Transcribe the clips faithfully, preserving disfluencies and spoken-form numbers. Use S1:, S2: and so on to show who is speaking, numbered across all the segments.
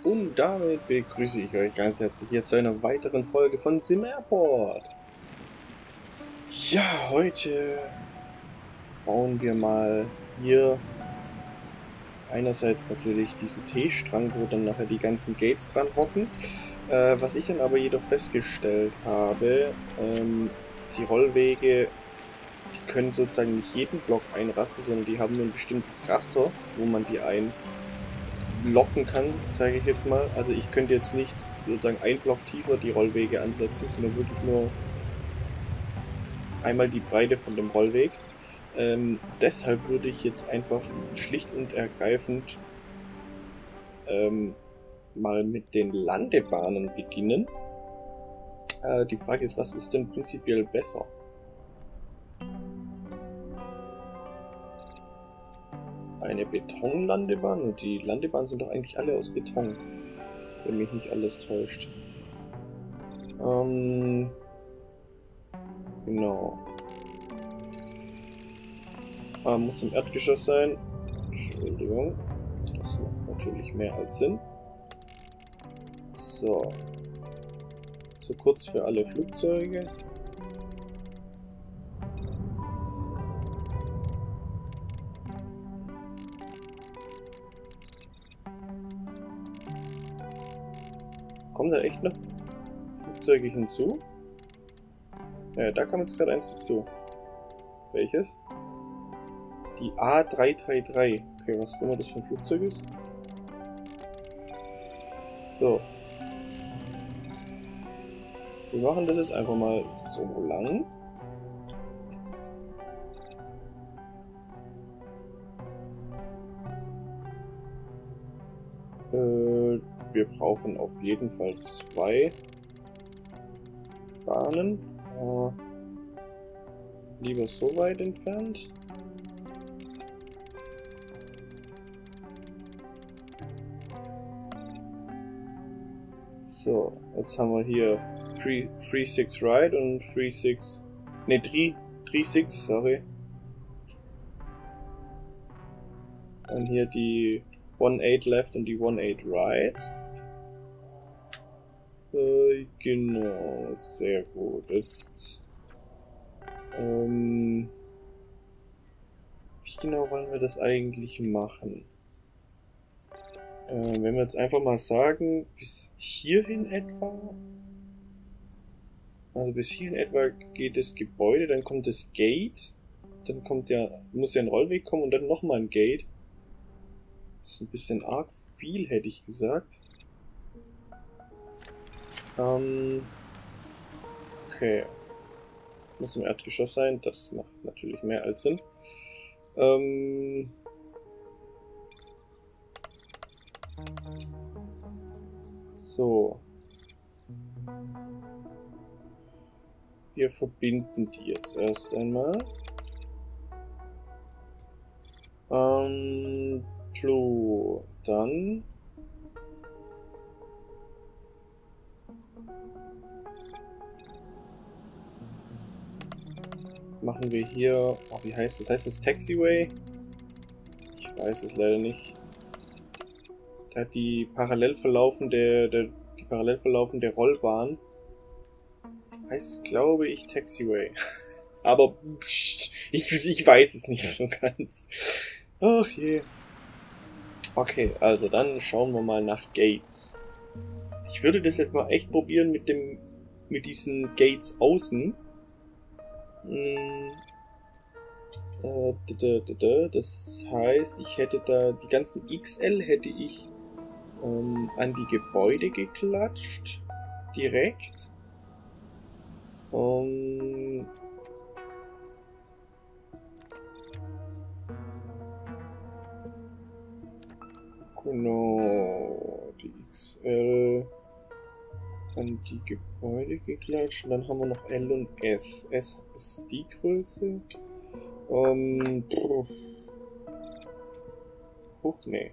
S1: Und damit begrüße ich euch ganz herzlich hier zu einer weiteren Folge von Sim Airport. Ja, heute bauen wir mal hier einerseits natürlich diesen T-Strang, wo dann nachher die ganzen Gates dran hocken. Äh, was ich dann aber jedoch festgestellt habe, ähm, die Rollwege, die können sozusagen nicht jeden Block einrasten, sondern die haben nur ein bestimmtes Raster, wo man die einlocken kann, sage ich jetzt mal. Also ich könnte jetzt nicht sozusagen ein Block tiefer die Rollwege ansetzen, sondern wirklich nur einmal die Breite von dem Rollweg. Ähm, deshalb würde ich jetzt einfach schlicht und ergreifend ähm, mal mit den Landebahnen beginnen. Äh, die Frage ist, was ist denn prinzipiell besser? Eine Betonlandebahn? Und die Landebahnen sind doch eigentlich alle aus Beton, wenn mich nicht alles täuscht. Ähm, genau. Ah, muss im Erdgeschoss sein. Entschuldigung. Das macht natürlich mehr als Sinn. So. Zu kurz für alle Flugzeuge. Kommen da echt noch Flugzeuge hinzu? Ja, da kam jetzt gerade eins dazu. Welches? Die A drei drei drei. Okay, was auch immer das für ein Flugzeug ist. So. Wir machen das jetzt einfach mal so lang. Äh, wir brauchen auf jeden Fall zwei Bahnen. Äh, lieber so weit entfernt. So, jetzt haben wir hier drei sechs Right und drei sechs. Ne, drei sechs, sorry. Und hier die eins acht Left und die eins acht Right. Äh, genau, sehr gut. Jetzt. Ähm, wie genau wollen wir das eigentlich machen? Äh, wenn wir jetzt einfach mal sagen, bis hierhin etwa. Also bis hierhin etwa geht das Gebäude, dann kommt das Gate. Dann kommt ja, muss ja ein Rollweg kommen und dann nochmal ein Gate. Das ist ein bisschen arg viel, hätte ich gesagt. Ähm, okay. Muss im Erdgeschoss sein, das macht natürlich mehr als Sinn. Ähm, so. Wir verbinden die jetzt erst einmal. Ähm, so, dann machen wir hier, oh, wie heißt das? Heißt das Taxiway? Ich weiß es leider nicht. Da hat die parallel verlaufende, der, die parallel verlaufende Rollbahn heißt, glaube ich, Taxiway. Aber pst, ich, ich weiß es nicht so ganz. Ach je. Okay, also dann schauen wir mal nach Gates. Ich würde das jetzt mal echt probieren mit dem, mit diesen Gates außen. Hm, äh, das heißt, ich hätte da die ganzen X L hätte ich ähm, an die Gebäude geklatscht. Direkt. Um, genau. Die X L an die Gebäude geklatscht. Und dann haben wir noch L und S. S ist die Größe. Um, Huch, nee.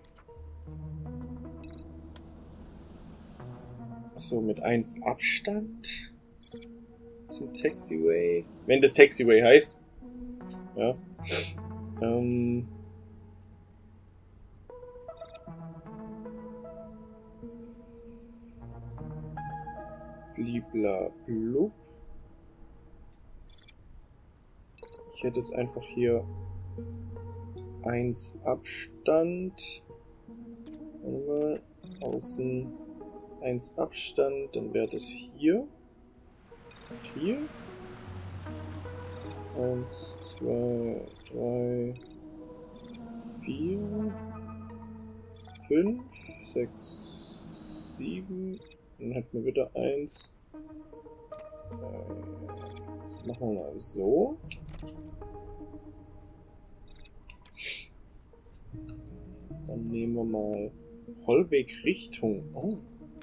S1: So, mit eins Abstand zum Taxiway. Wenn das Taxiway heißt. Ja. Ähm. Blibla blub. Ich hätte jetzt einfach hier eins Abstand. Warte mal. Außen eins Abstand. Dann wäre das hier. Und hier. eins, zwei, drei, vier, fünf, sechs, sieben. Dann hätten wir wieder eins. Das machen wir mal so. Dann nehmen wir mal Rollwegrichtung. Oh.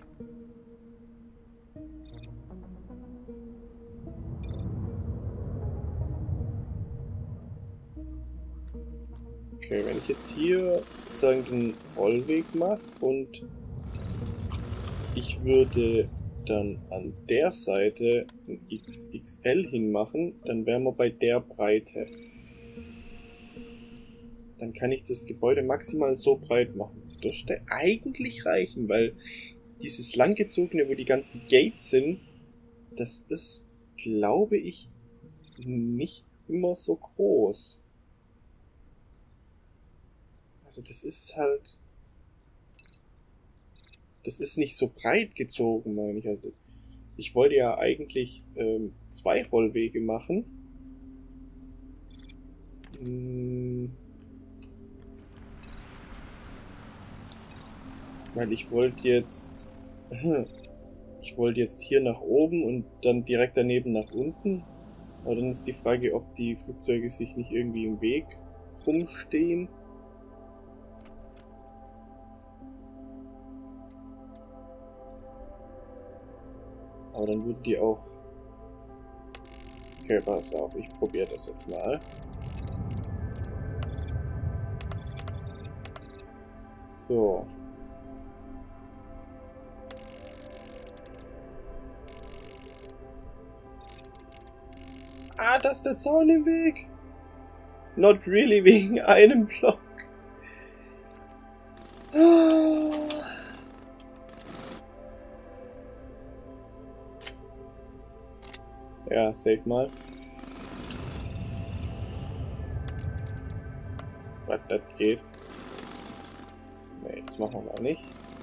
S1: Okay, wenn ich jetzt hier sozusagen den Rollweg mache und ich würde dann an der Seite ein X X L hinmachen, dann wären wir bei der Breite. Dann kann ich das Gebäude maximal so breit machen. Das dürfte eigentlich reichen, weil dieses langgezogene, wo die ganzen Gates sind, das ist, glaube ich, nicht immer so groß. Also das ist halt... Das ist nicht so breit gezogen, meine ich. Also ich wollte ja eigentlich ähm, zwei Rollwege machen. Hm, weil ich wollte jetzt... Ich wollte jetzt hier nach oben und dann direkt daneben nach unten. Aber dann ist die Frage, ob die Flugzeuge sich nicht irgendwie im Weg rumstehen. Aber dann würden die auch... Okay, pass auf, ich probiere das jetzt mal. So. Ah, da ist der Zaun im Weg. Not really wegen einem Block. Ja, save mal. Das, das geht. Nee, das machen wir mal nicht.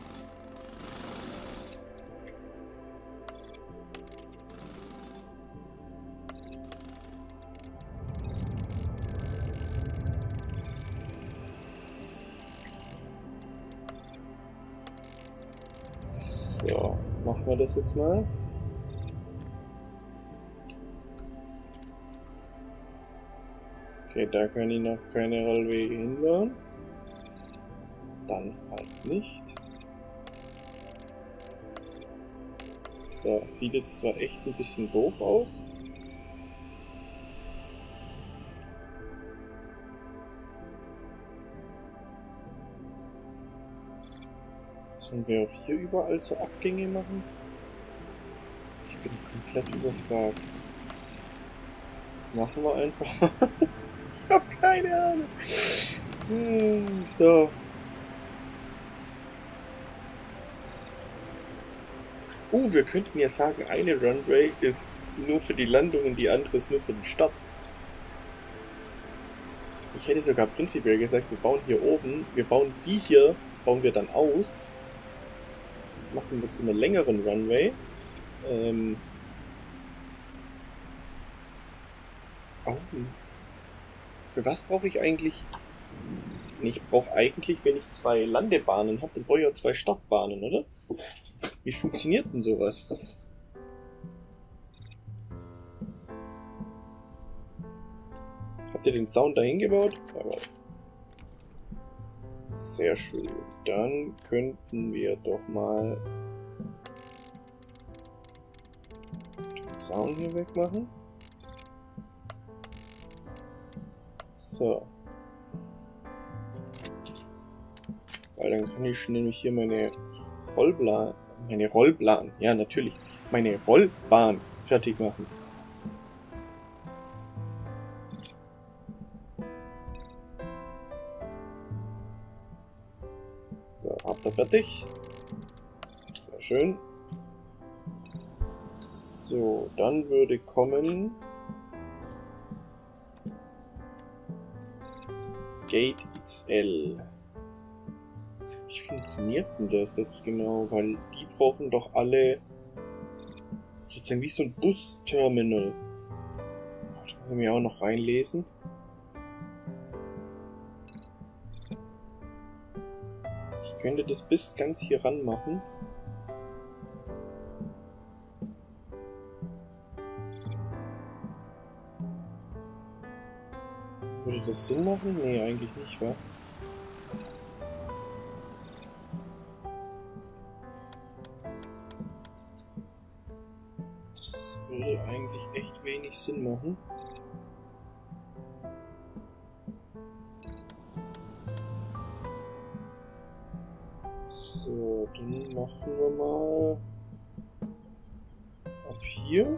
S1: So, machen wir das jetzt mal. Okay, da kann ich noch keine Rollwege hinbauen. Dann halt nicht. So, sieht jetzt zwar echt ein bisschen doof aus. Sollen wir auch hier überall so Abgänge machen? Ich bin komplett überfragt. Machen wir einfach. Ich hab keine Ahnung. Hm, so. Oh, wir könnten ja sagen, eine Runway ist nur für die Landung und die andere ist nur für den Start. Ich hätte sogar prinzipiell gesagt, wir bauen hier oben, wir bauen die hier, bauen wir dann aus. Machen wir zu einer längeren Runway. Ähm. Oh. Für was brauche ich eigentlich... Ich brauche eigentlich, wenn ich zwei Landebahnen habe, dann brauche ich auch zwei Startbahnen, oder? Wie funktioniert denn sowas? Habt ihr den Zaun dahin gebaut? Aber sehr schön. Dann könnten wir doch mal den Zaun hier wegmachen. So. Weil dann kann ich nämlich hier meine Rollbahn, meine Rollbahn, ja natürlich, meine Rollbahn fertig machen. So, habt ihr fertig. Sehr schön. So, dann würde kommen Gate X L. Wie funktioniert denn das jetzt genau? Weil die brauchen doch alle sozusagen wie so ein Busterminal. Da muss ich mir auch noch reinlesen. Ich könnte das bis ganz hier ran machen. Würde das Sinn machen? Nee, eigentlich nicht, wa? Das würde eigentlich echt wenig Sinn machen. So, dann machen wir mal ab hier.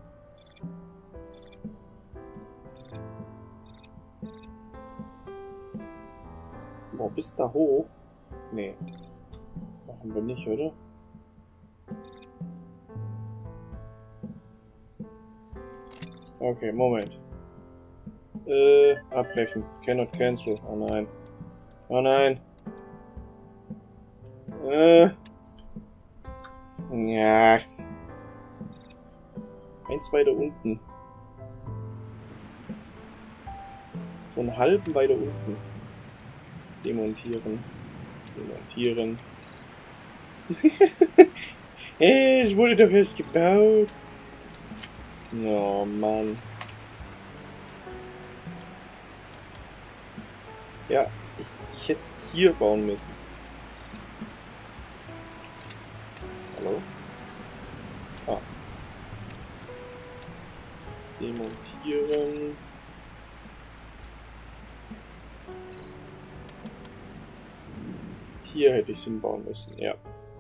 S1: Oh, bis da hoch? Nee. Machen wir nicht, oder? Okay, Moment. Äh, abbrechen. Cannot cancel. Oh nein. Oh nein. Äh. Ja. Eins weiter unten. So einen halben weiter unten. Demontieren. Demontieren. Hey, es wurde doch erst gebaut. Oh Mann. Ja, ich, ich hätte es hier bauen müssen. Hallo? Ah. Demontieren. Hier hätte ich es hinbauen müssen, ja.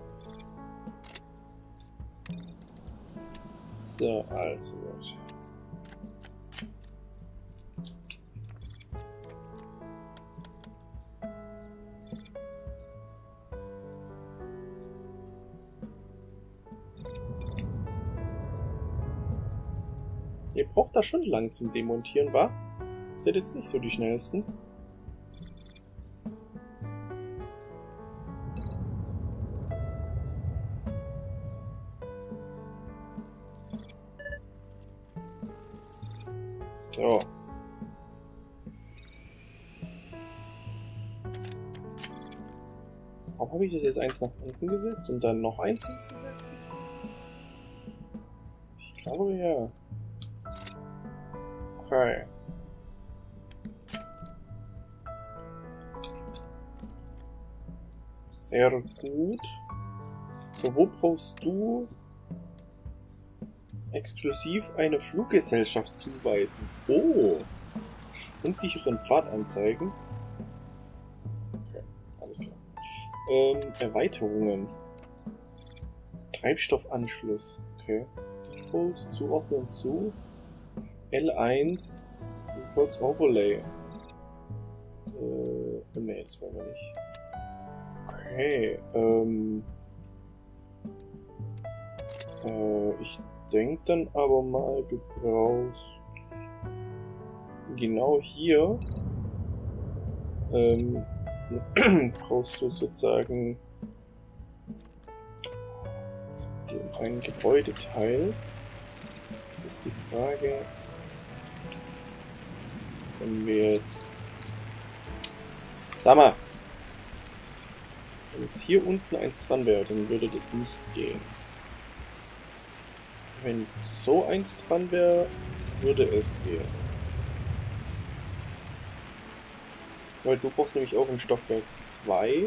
S1: So, also gut. Ihr braucht da schon lang zum Demontieren, wa? Seid jetzt nicht so die schnellsten. So. Warum habe ich das jetzt eins nach unten gesetzt und dann noch eins hinzusetzen? Ich glaube ja. Okay. Sehr gut. So, wo brauchst du exklusiv eine Fluggesellschaft zuweisen? Oh! Unsicheren Pfad anzeigen. Okay, alles klar. Ähm, Erweiterungen. Treibstoffanschluss. Okay. Default, Zuordnung zu. L eins, Reports Overlay. Äh, ne, das wollen wir nicht. Okay, ähm. Äh, ich denke dann aber mal, du brauchst genau hier ähm, brauchst du sozusagen den einen Gebäudeteil. Das ist die Frage, wenn wir jetzt, sag mal, wenn jetzt hier unten eins dran wäre, dann würde das nicht gehen. Wenn so eins dran wäre, würde es gehen. Weil du brauchst nämlich auch im Stockwerk zwei.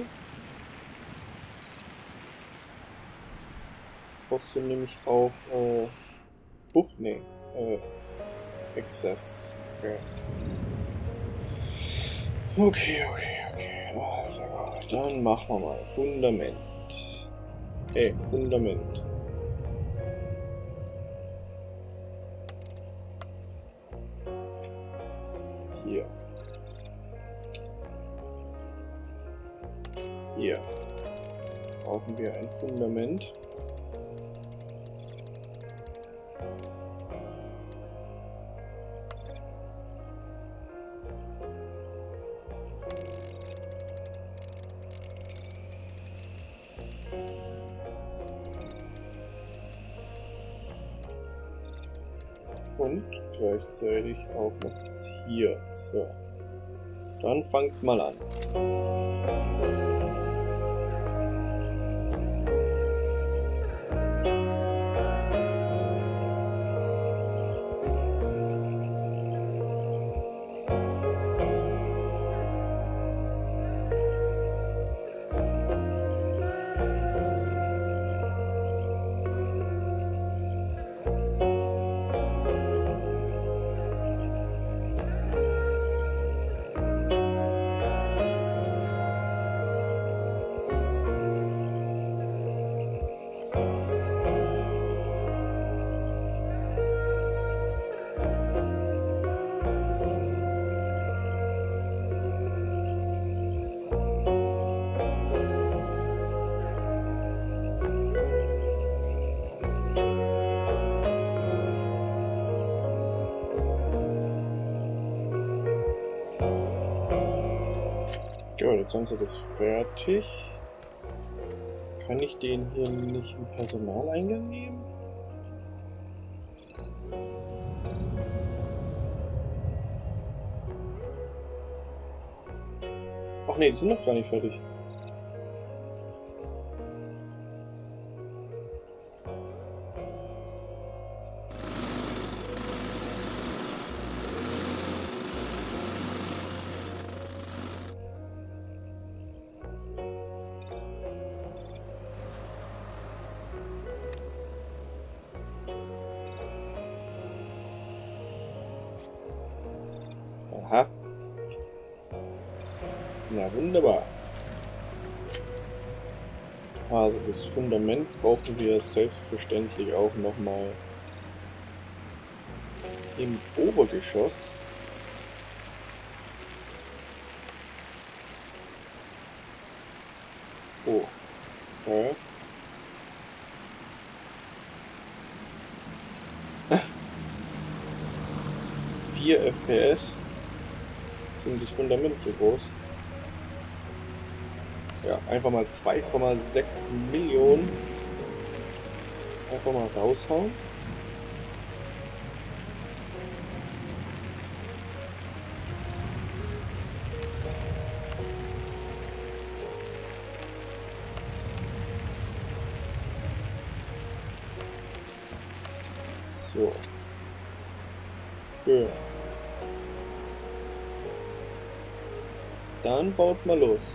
S1: Brauchst du nämlich auch äh, Buch, nee, äh, Access. Okay. Okay, okay, okay. Also, dann machen wir mal Fundament. Hey, Fundament. Hier. Hier. Brauchen wir ein Fundament. Und gleichzeitig auch noch bis hier. So. Dann fangt mal an. Gut, jetzt haben sie das fertig. Kann ich den hier nicht im Personaleingang nehmen? Ach nee, die sind noch gar nicht fertig. Aha. Na wunderbar. Also das Fundament brauchen wir selbstverständlich auch nochmal im Obergeschoss. Oh. Okay. vier F P S. Sind das Fundament so groß? Ja, einfach mal zwei Komma sechs Millionen. Einfach mal raushauen. So. Schön. Dann baut mal los.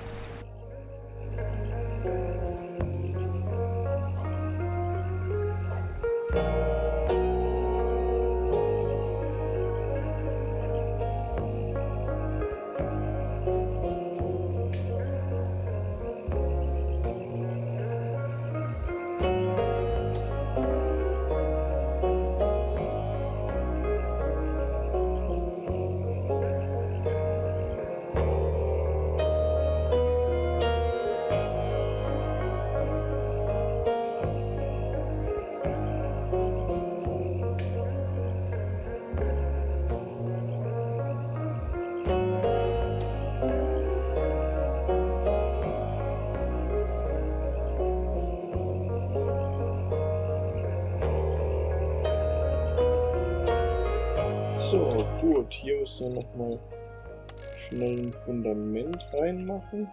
S1: So, gut, hier müssen wir nochmal schnell ein Fundament reinmachen.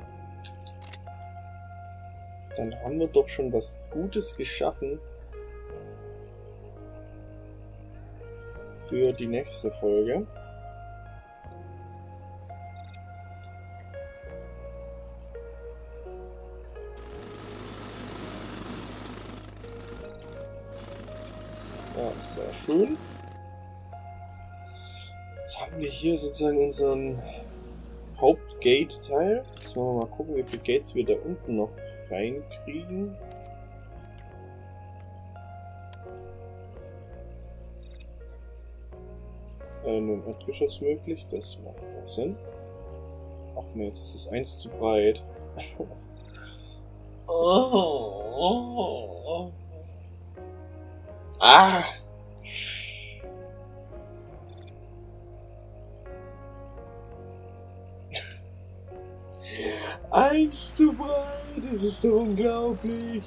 S1: Dann haben wir doch schon was Gutes geschaffen für die nächste Folge. Ja, sehr schön. Jetzt haben wir hier sozusagen unseren Hauptgate-Teil. Jetzt wollen wir mal gucken, wie viele Gates wir da unten noch reinkriegen. Äh, nur im Erdgeschoss möglich, das macht auch Sinn. Ach ne, jetzt ist das eins zu breit. oh, oh, oh. Ah! Eins zu breit, das ist so unglaublich.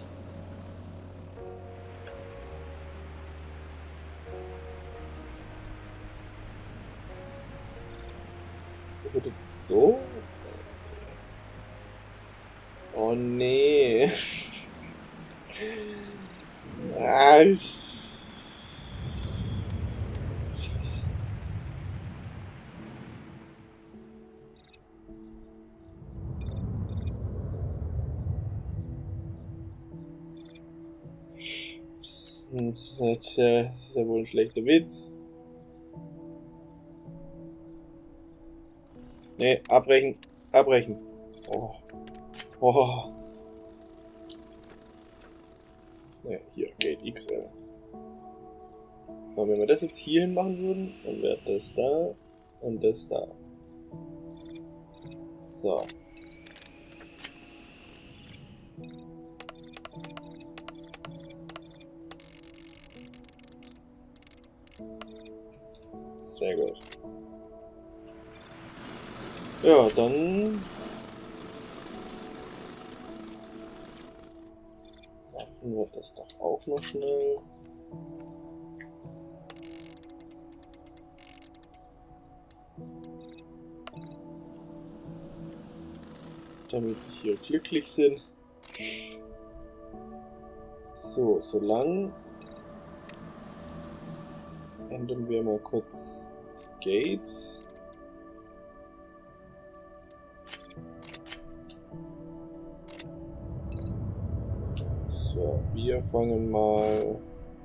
S1: Oder so? Oh nee. Ah, Scheiße. Psst, das ist ja, das ist ja wohl ein schlechter Witz. Nee, abbrechen. Abbrechen. Oh. Oh. Ne, hier, Gate X L. Und wenn wir das jetzt hierhin machen würden, dann wäre das da und das da. So. Sehr gut. Ja, dann machen wir das doch auch noch schnell. Damit die hier glücklich sind. So, solange ändern wir mal kurz die Gates. So, wir fangen mal.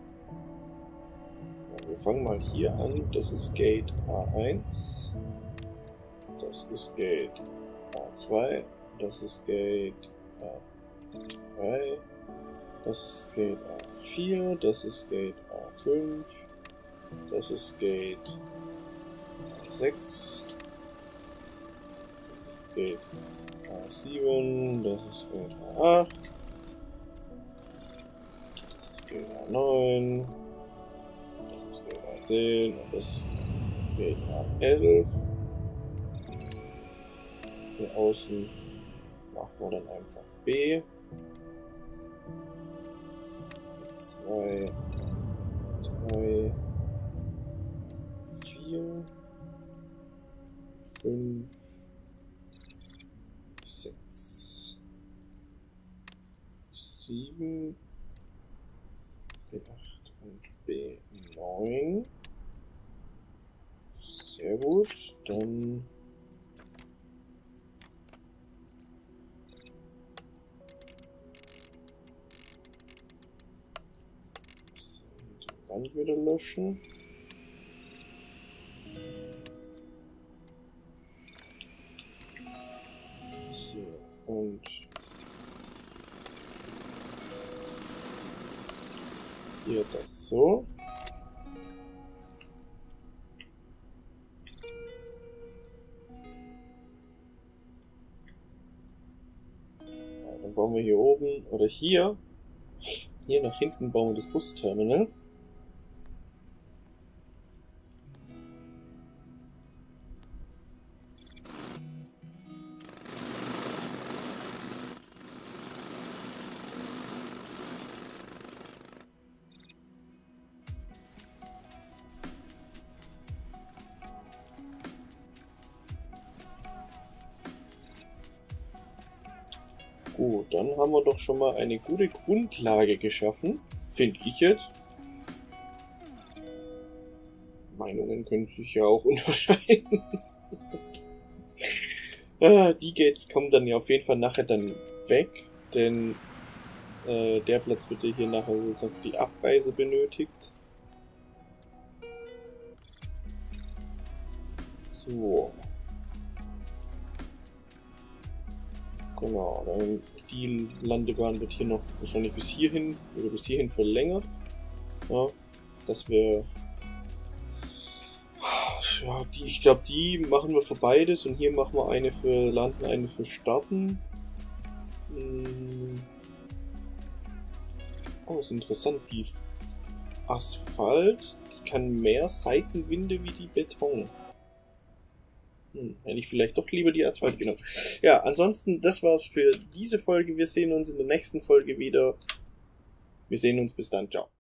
S1: Wir fangen mal hier an. Das ist Gate A eins. Das ist Gate A zwei. Das ist Gate A drei. Das ist Gate A vier. Das ist Gate A fünf. Das ist Gate A sechs. Das ist Gate A sieben. Das ist Gate A acht. Das ist Gate A neun. Das ist Gate A zehn. Und das ist Gate A elf. Hier außen machen wir dann einfach B. zwei, drei, vier, fünf, sechs, sieben, B acht und B neun. Sehr gut, dann die Wand wieder löschen. So, und hier das so. Ja, dann bauen wir hier oben oder hier, hier nach hinten bauen wir das Busterminal. Gut, dann haben wir doch schon mal eine gute Grundlage geschaffen, finde ich jetzt. Meinungen können sich ja auch unterscheiden. Ah, die Gates kommen dann ja auf jeden Fall nachher dann weg, denn äh, der Platz wird ja hier nachher jetzt auf die Abreise benötigt. So. Genau, dann die Landebahn wird hier noch wahrscheinlich bis hierhin oder bis hierhin verlängert. Ja, das wäre. Ja, die, ich glaube, die machen wir für beides und hier machen wir eine für Landen, eine für Starten. Hm. Oh, ist interessant. Die Asphalt die kann mehr Seitenwinde wie die Beton. Hm, hätte ich vielleicht doch lieber die Asphalt genommen. Ja, ansonsten, das war's für diese Folge. Wir sehen uns in der nächsten Folge wieder. Wir sehen uns bis dann. Ciao.